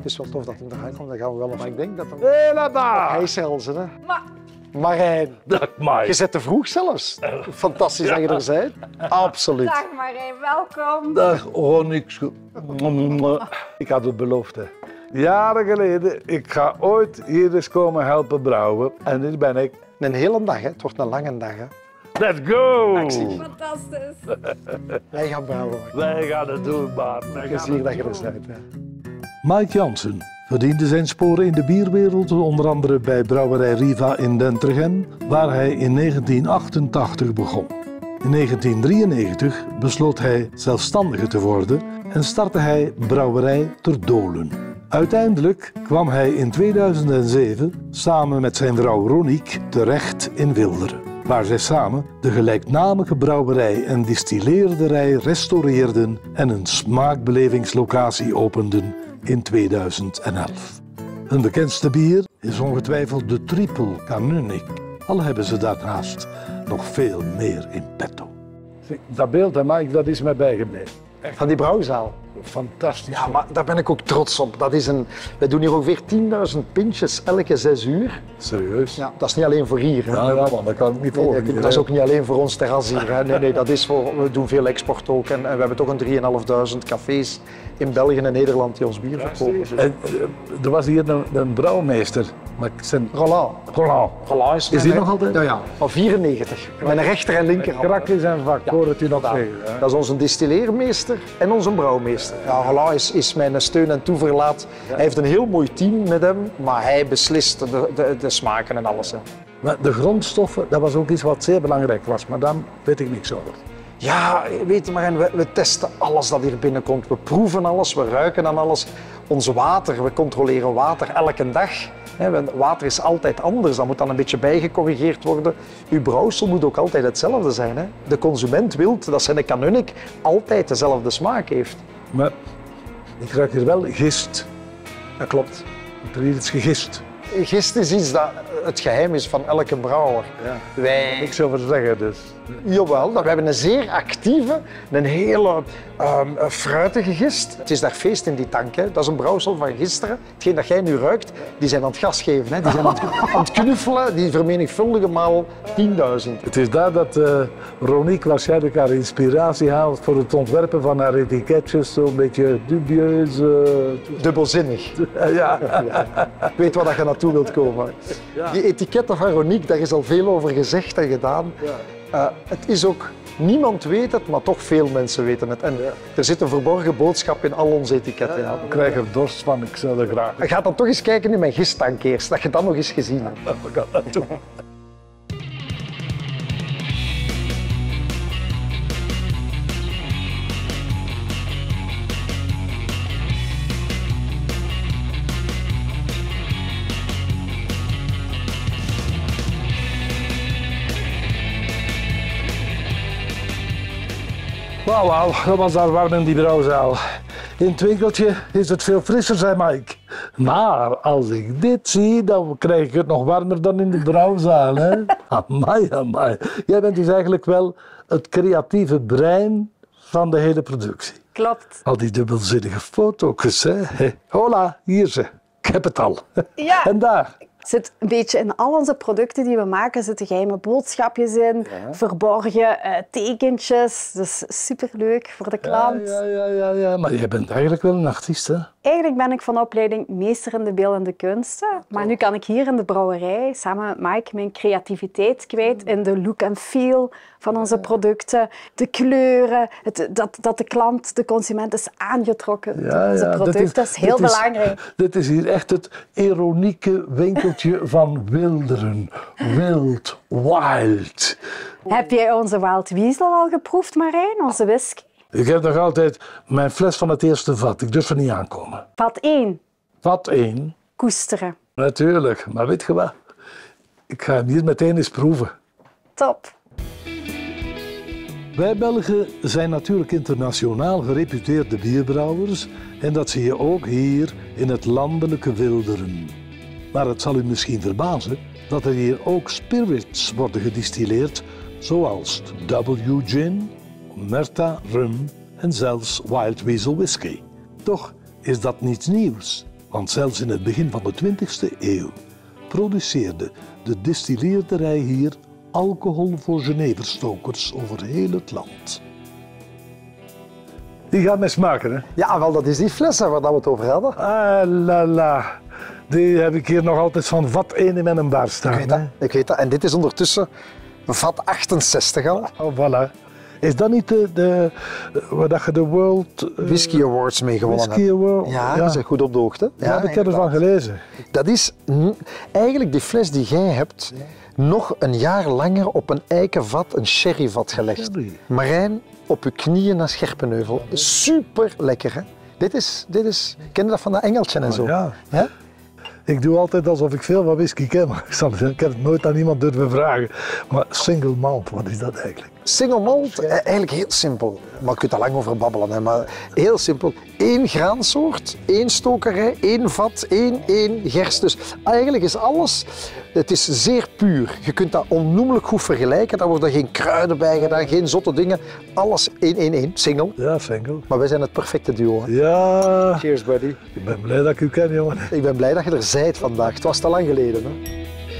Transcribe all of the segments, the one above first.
is wel tof dat hij eruit komt. Dan gaan we wel. Maar ik denk dat hem... Hé, laat daar! Hij is er al, hè. Maar Marijn, Dag, Mike. je zit te vroeg zelfs. Fantastisch dat je er bent. Absoluut. dag Marijn, welkom. Dag, Ronix. Ik had het beloofd, hè. Jaren geleden, ik ga ooit hier eens komen helpen brouwen. En hier ben ik. Een hele dag, hè. Het wordt een lange dag, hè. Let's go! Fantastisch. Wij gaan brouwen. Wij gaan het doen, Bart. Het is hier dat je er bent, hè. Mike Jansen verdiende zijn sporen in de bierwereld onder andere bij brouwerij Riva in Dentregem, waar hij in 1988 begon. In 1993 besloot hij zelfstandige te worden en startte hij brouwerij Ter Dolen. Uiteindelijk kwam hij in 2007 samen met zijn vrouw Roniek terecht in Wilderen, waar zij samen de gelijknamige brouwerij en distilleerderij restaureerden en een smaakbelevingslocatie openden in 2011. Hun bekendste bier is ongetwijfeld de Triple Canunic, al hebben ze daarnaast nog veel meer in petto. Dat beeld, hè, Mike, dat is mij bijgebleven. Van die brouwzaal. Fantastisch. Ja, maar daar ben ik ook trots op. Wij doen hier ongeveer 10.000 pintjes elke 6 uur. Serieus? Ja, dat is niet alleen voor hier. Hè. Ja, want dat kan ik niet volgen. Nee, dat is ook niet alleen voor ons terras hier. Hè. Nee, dat is we doen veel export ook. En we hebben toch een 3.500 cafés in België en Nederland die ons bier verkopen. En, er was hier een brouwmeester. Maar ik zijn... Roland. Roland. Is die nog altijd? Ja, ja. Van 94. Met een rechter en linkerhand. Krak in zijn vak, hoor het u nog zeggen. hè? Dat is onze distilleermeester en onze brouwmeester. Ja, Roland is mijn steun en toeverlaat. Hij heeft een heel mooi team met hem, maar hij beslist de smaken en alles. Hè. Maar de grondstoffen, dat was ook iets wat zeer belangrijk was. Maar daar weet ik niks over. Ja, weet je Marijn, we testen alles dat hier binnenkomt. We proeven alles, we ruiken aan alles. Ons water, we controleren water elke dag. Water is altijd anders, dat moet dan een beetje bijgecorrigeerd worden. Uw brouwsel moet ook altijd hetzelfde zijn. Hè? De consument wil dat zijn canunic altijd dezelfde smaak heeft. Maar ik ruik hier wel gist. Dat klopt. Er is iets gegist. Gist is iets dat het geheim is van elke brouwer. Ja. Wij... Niks over zeggen dus. Jawel, we hebben een zeer actieve, een hele fruitige gist. Het is daar feest in die tank. Hè. Dat is een brouwsel van gisteren. Hetgeen dat jij nu ruikt, die zijn aan het gas geven. Hè. Die zijn aan het knuffelen, die vermenigvuldigen maal 10.000. Het is daar dat Roniek waarschijnlijk haar inspiratie haalt voor het ontwerpen van haar etiketjes. Zo'n beetje dubieus. Dubbelzinnig. Ja. Ik weet waar je naartoe wilt komen. Die etiketten van Roniek, daar is al veel over gezegd en gedaan. Het is ook, niemand weet het, maar toch veel mensen weten het. En er zit een verborgen boodschap in al onze etiketten. Ja. Ik krijg er dorst van, ik zou er graag. Ga dan toch eens kijken in mijn gisttank eerst, dat je dat nog eens gezien hebt. We gaan dat doen. Wauw, dat was daar warm in die brouwzaal. In het winkeltje is het veel frisser, zei Mike. Maar als ik dit zie, dan krijg ik het nog warmer dan in de brouwzaal. Hè? Amai, amai. Jij bent dus eigenlijk wel het creatieve brein van de hele productie. Klopt. Al die dubbelzinnige foto's, hè. Hola, hier ze. Ik heb het al. Ja. En daar. Zit een beetje in al onze producten die we maken, zitten geheime boodschapjes in, verborgen tekentjes. Dus superleuk voor de klant. Ja. Maar jij bent eigenlijk wel een artiest, hè? Eigenlijk ben ik van opleiding meester in de beeldende kunsten. Maar nu kan ik hier in de brouwerij samen met Mike mijn creativiteit kwijt in de look en feel van onze producten. De kleuren, dat de klant, de consument is aangetrokken tot onze producten. Dat is heel belangrijk. Dit is hier echt het ironieke winkeltje van Wilderen. Wild, wild. Heb jij onze Wild Weasel al geproefd, Marijn? Onze whisky? Ik heb nog altijd mijn fles van het eerste vat. Ik durf er niet aankomen. Vat 1. Vat 1. Koesteren. Natuurlijk, maar weet je wat? Ik ga hem hier meteen eens proeven. Top. Wij Belgen zijn natuurlijk internationaal gereputeerde bierbrouwers en dat zie je ook hier in het landelijke Wilderen. Maar het zal u misschien verbazen dat er hier ook spirits worden gedistilleerd, zoals W Gin, Omerta Rum en zelfs Wild Weasel Whisky. Toch is dat niets nieuws. Want zelfs in het begin van de 20e eeuw produceerde de distilleerderij hier alcohol voor jeneverstokers over heel het land. Die gaat mij smaken, hè? Ja, wel, dat is die fles hè, waar we het over hadden. Ah, la la. Die heb ik hier nog altijd van vat 1 in mijn bar staan. Ik weet dat. En dit is ondertussen vat 68 al. Oh, voilà. Is dat niet waar dat je de World Whisky Awards mee gewonnen Whisky hebt. Award? Ja, je bent goed op de hoogte. Ja, ik heb ervan gelezen. Dat is eigenlijk die fles die jij hebt, nog een jaar langer op een eikenvat, een sherryvat gelegd. Sherry. Marijn, op je knieën naar Scherpenheuvel. Super lekker, hè? Dit is, ken je dat van dat engeltje en zo? Ja. Ja? Ik doe altijd alsof ik veel van whisky ken, maar ik heb het nooit aan iemand durven vragen. Maar single malt, wat is dat eigenlijk? Single malt, eigenlijk heel simpel. Maar je kunt er lang over babbelen, hè, maar heel simpel. 1 graansoort, 1 stokerij, 1 vat, 1 gerst. Dus eigenlijk is alles, het is zeer puur. Je kunt dat onnoemelijk goed vergelijken. Daar worden geen kruiden bij gedaan, geen zotte dingen. Alles 1, single. Ja, single. Maar wij zijn het perfecte duo. Hè. Ja, Cheers, buddy. ik ben blij dat ik u ken, jongen. Ik ben blij dat je er zijt vandaag. Het was te lang geleden. Hè.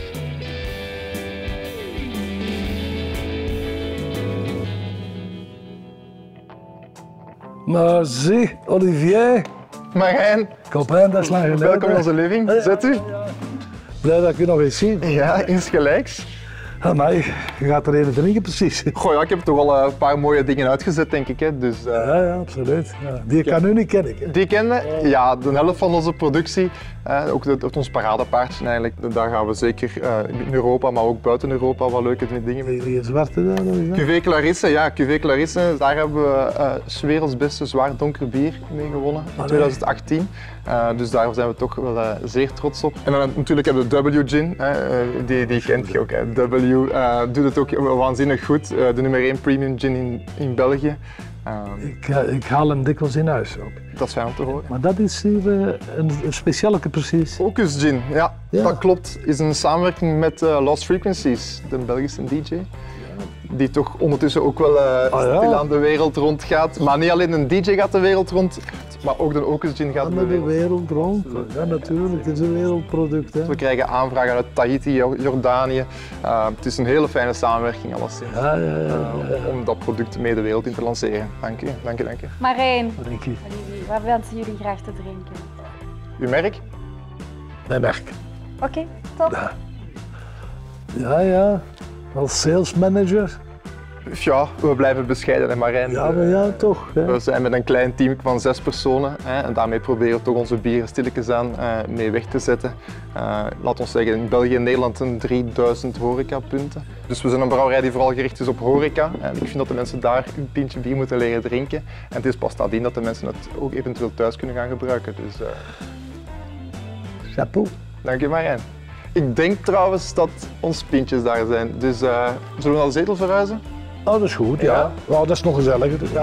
Maar zie, Olivier, Marijn, Copain, dat is lang geleden. welkom in onze living. Zet u. Blij dat ik u nog eens zie. Ja, insgelijks. Maar je gaat er even drinken, precies. Goh, ja, ik heb toch al een paar mooie dingen uitgezet, denk ik. Hè. Dus, Ja, absoluut. Ja. Die kan u niet kennen. Hè. die kennen? Ja, de helft van onze productie, ook ons paradepaardje eigenlijk. Daar gaan we zeker in Europa, maar ook buiten Europa wat leuke dingen mee. Die zwarte daar, dat is dat? Cuvée Clarisse, ja, Cuvée Clarisse, daar hebben we 's werelds beste zwaar donker bier mee gewonnen in 2018. Dus daar zijn we toch wel zeer trots op. En dan natuurlijk hebben we de W Gin, die kent je ook. Hè. W doet het ook waanzinnig goed, de nummer 1 premium gin in België. Ik haal hem dikwijls in huis ook. Dat is fijn om te horen. Maar dat is hier een specialeke precies. Focus Gin, ja, Ja. dat klopt. Is een samenwerking met Lost Frequencies, de Belgische DJ. Die toch ondertussen ook wel stilaan de wereld rondgaat. Maar niet alleen een DJ gaat de wereld rond, maar ook de Focus Gin gaat Met de wereld. wereld rond. Ja, natuurlijk. Het is een wereldproduct. Hè. We krijgen aanvragen uit Tahiti, Jordanië. Het is een hele fijne samenwerking alleszins. Ja. Om dat product mee de wereld in te lanceren. Dank u, dank u, dank u. Marijn, Dank je. Olivier, wat wensen jullie graag te drinken? Uw merk? Mijn merk. Oké, top. Ja. Als sales manager. Ja, we blijven bescheiden, hè, Marijn. Ja, maar ja, toch. Hè. We zijn met een klein team van 6 personen hè, en daarmee proberen we toch onze bieren stilletjes aan mee weg te zetten. Laat ons zeggen, in België en Nederland zijn 3000 horecapunten. Dus we zijn een brouwerij die vooral gericht is op horeca. En ik vind dat de mensen daar een pintje bier moeten leren drinken. En het is pas nadien dat de mensen het ook eventueel thuis kunnen gaan gebruiken. Dus, Chapeau. dank je, Marijn. Ik denk trouwens dat ons pintjes daar zijn. Dus zullen we naar de zetel verhuizen? Oh, dat is goed, ja. Ja. Nou, dat is nog gezelliger. Dus ja.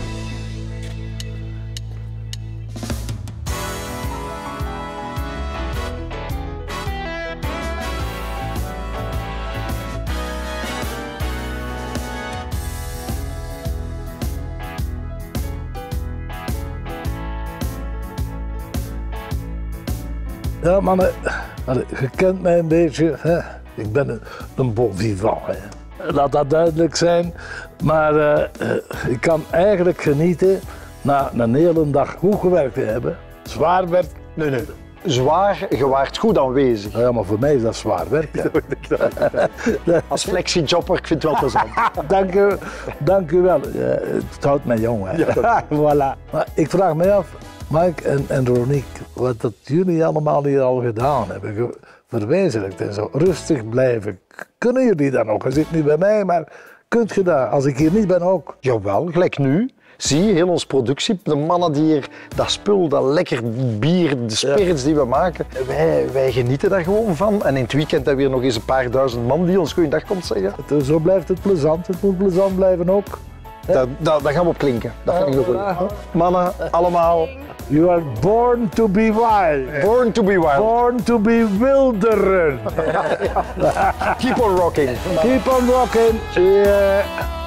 Ja, mannen, je kent mij een beetje. Hè? Ik ben een bon vivant. Hè? Laat dat duidelijk zijn. Maar ik kan eigenlijk genieten na een hele dag goed gewerkt te hebben. Zwaar werk. Nee. Zwaar, je waart goed aanwezig. Ja, maar voor mij is dat zwaar werk. Ja. Als flexijobber, ik vind het wel plezant. Dank u wel. Ja, het houdt mij jong. Hè. Voilà. Maar ik vraag me af, Mike en Ronique, wat dat jullie allemaal hier al gedaan hebben, verwezenlijkt en zo. Rustig blijven. Kunnen jullie dat nog? Je zit nu bij mij, maar kunt je dat als ik hier niet ben ook? Jawel, gelijk nu. Zie je, heel onze productie, de mannen die hier dat spul, dat lekker bier, de spirits die we maken, wij genieten daar gewoon van. En in het weekend hebben we hier nog eens een paar duizend man die ons goeiedag komt zeggen. Zo blijft het plezant. Het moet plezant blijven ook. Daar gaan we op klinken. Dat vind ik nog goed. Mannen, allemaal, You are born to be wild. born to be wild. Born to be wilderen. Keep on rocking. Keep on rocking. Yeah.